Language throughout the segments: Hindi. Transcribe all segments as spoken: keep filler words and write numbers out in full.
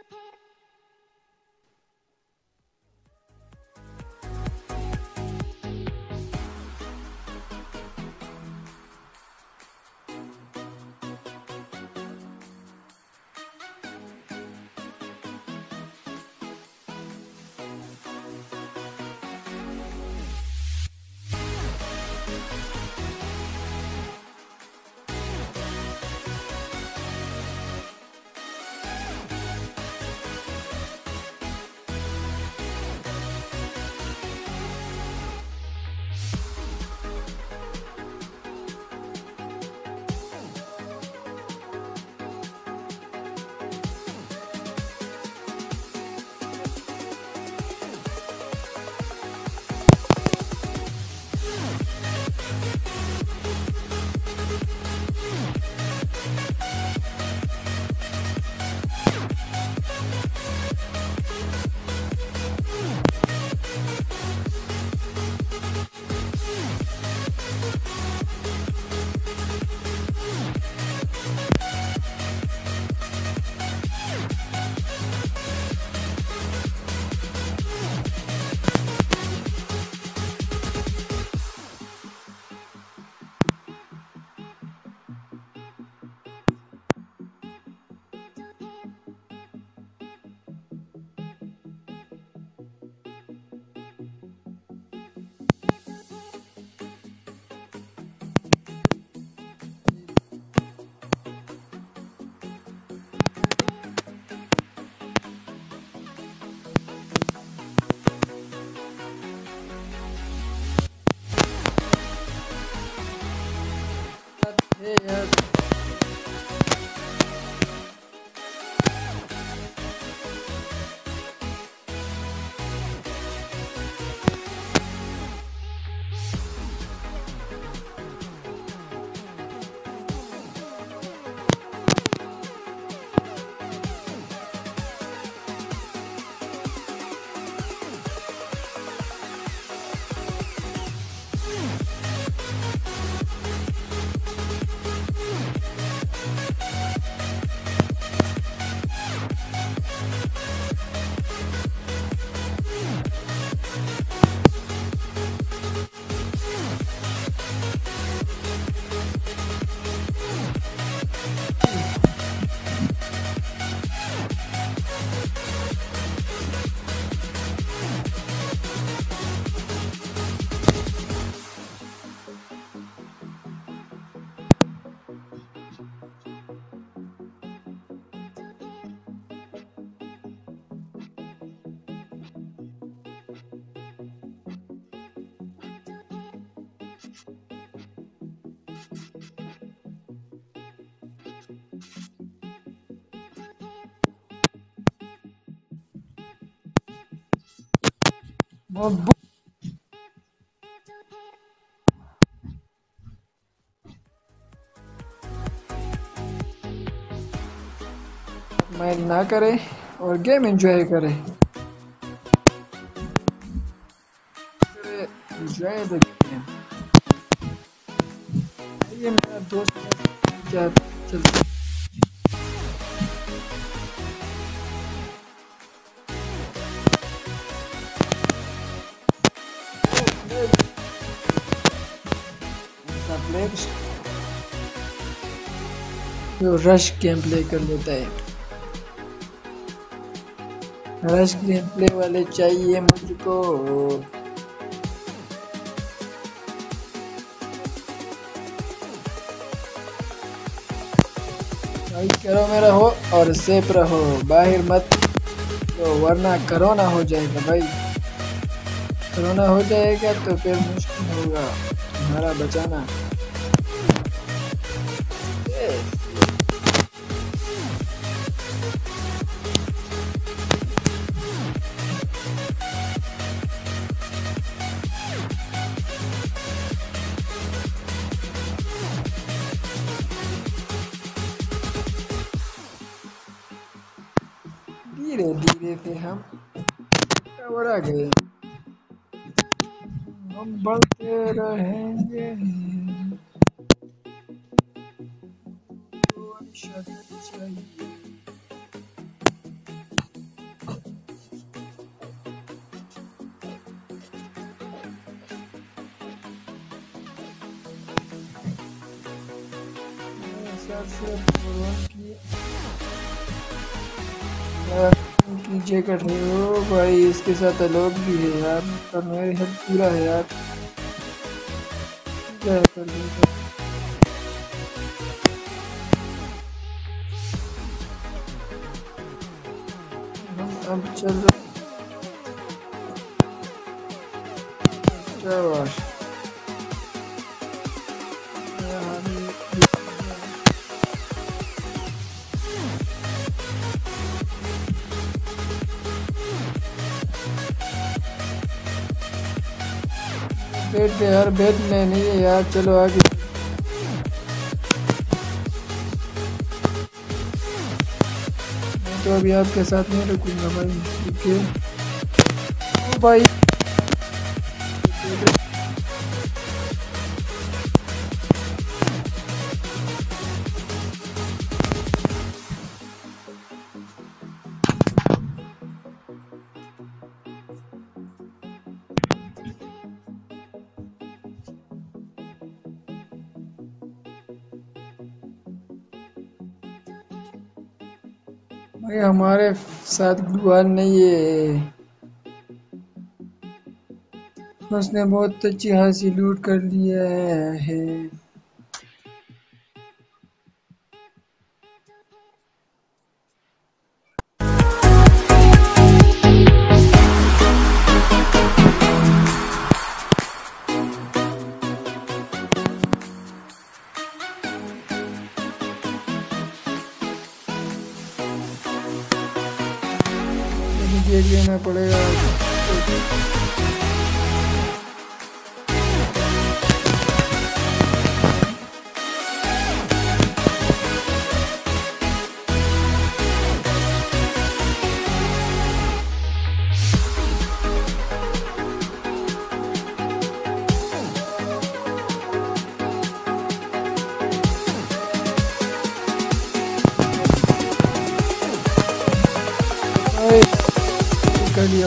Hey यार वो माइंड ना करे और गेम एंजॉय करे एंजॉय द गेम। ये मेरा दोस्त क्या चलता प्ले जो रश गेम प्ले कर लेता है। रश गेम प्ले वाले चाहिए मुझको। लाइक करो मेरा हो और सेफ रहो, बाहर मत तो वरना कोरोना हो जाएगा भाई। कोरोना हो जाएगा तो फिर मुश्किल होगा तुम्हारा बचाना। धीरे धीरे से हम कवर आ गए, हम बढ़ते रहेंगे। कोई शर्त चाहिए यार सिर्फ की कीजिए कर रहे हो भाई, इसके साथ लोग भी है यार, पर मेरी हेल्प पूरा है यार, क्या है कर दो। हम अब चल रहे क्या बात बेट यार, बेट लेनी है यार, चलो आगे। मैं तो अभी आपके साथ नहीं रुकूंगा भाई, ठीक है भाई। भाई हमारे साथ गुरुवार नहीं है, उसने बहुत अच्छी खासी लूट कर लिया है। देख लेना पड़ेगा। कर लिया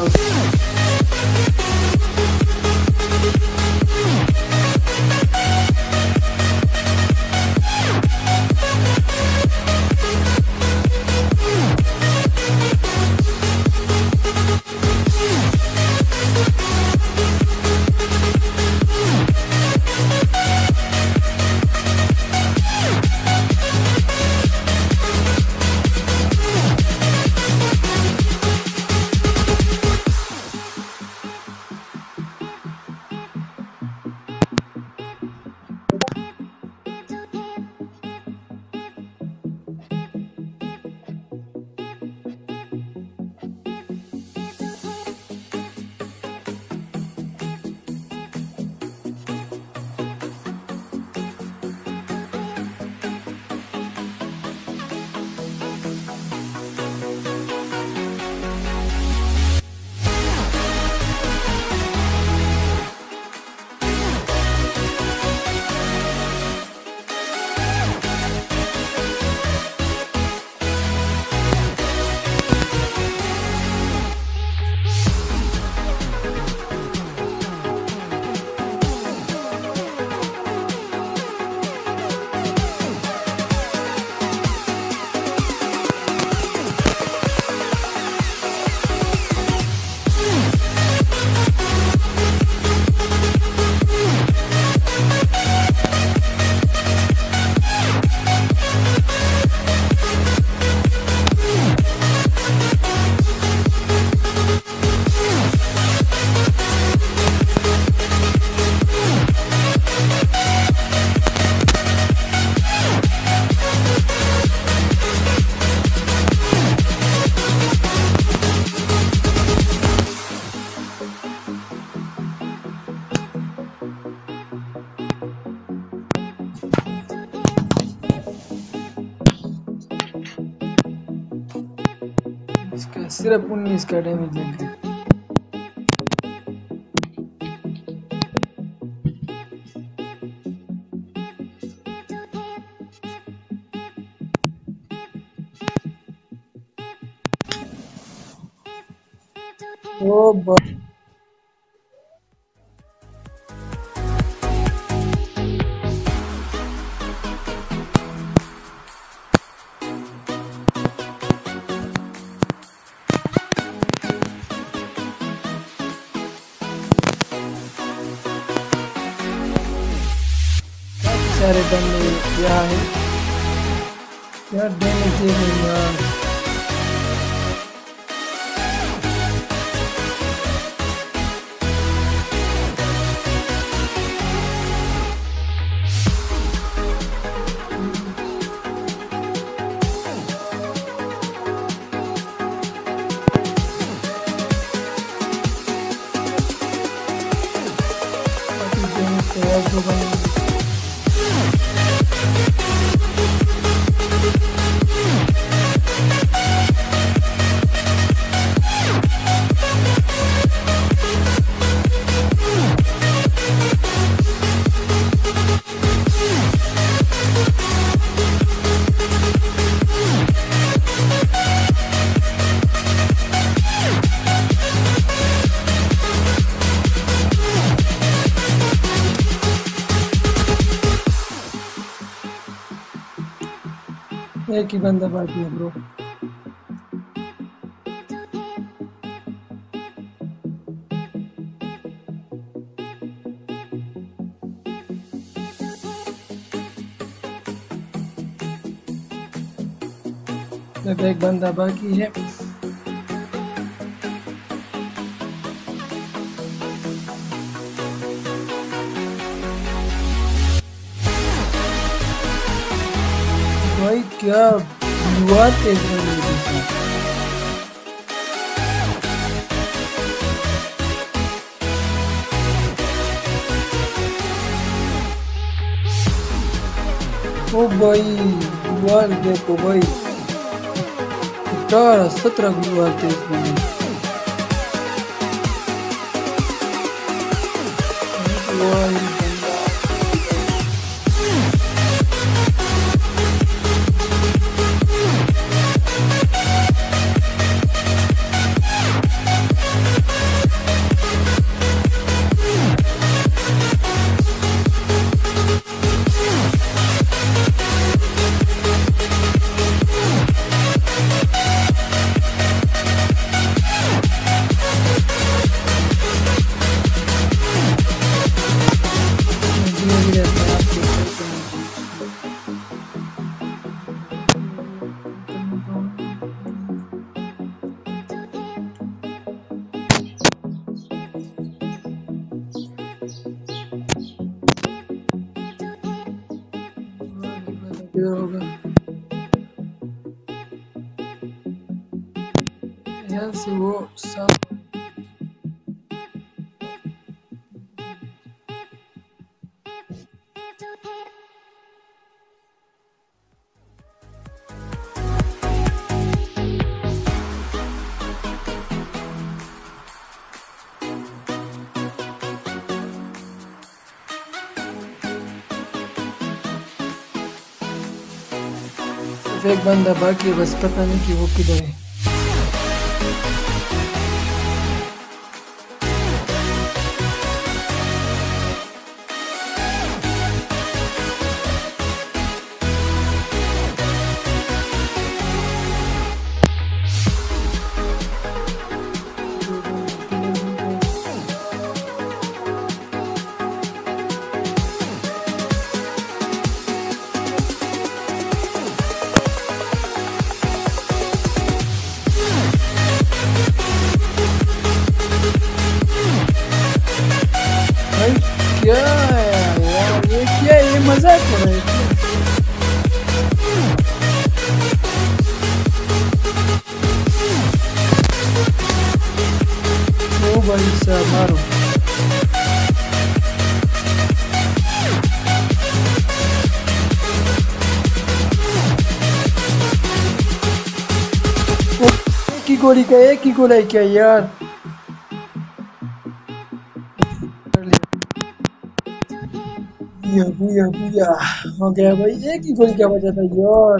इसका सिर्फ उन्नीस का डैमेज लग गया। ओ बा सारे बंदे यहाँ है यार, डैमेज दे रहे हैं यार। यार दो बंदे एक ही बंदा बाकी है ब्रो। एक बंदा बाकी है। भाई क्या युवा तेज बनी थी। ओ भाई गुआल देखो भाई, अठारह सत्रह गुआल तेज बनी। होगा यहाँ से वो सब एक बंदा बाकी है, बस पता नहीं कि वो किधर है। क्या है यार, ये क्या ये मजाक हो रहा है। ओ भाई साहब मारो। एक ही गोली का एक ही गोला क्या यार। बुया बुया बुया हो गया भाई, एक ही गोली क्या बचा था यार।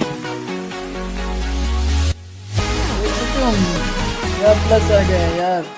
यार प्लस आ गया यार।